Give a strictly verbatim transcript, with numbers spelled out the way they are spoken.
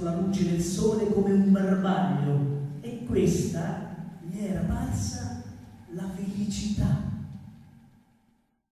la luce del sole come un barbaglio, e questa gli era parsa la felicità.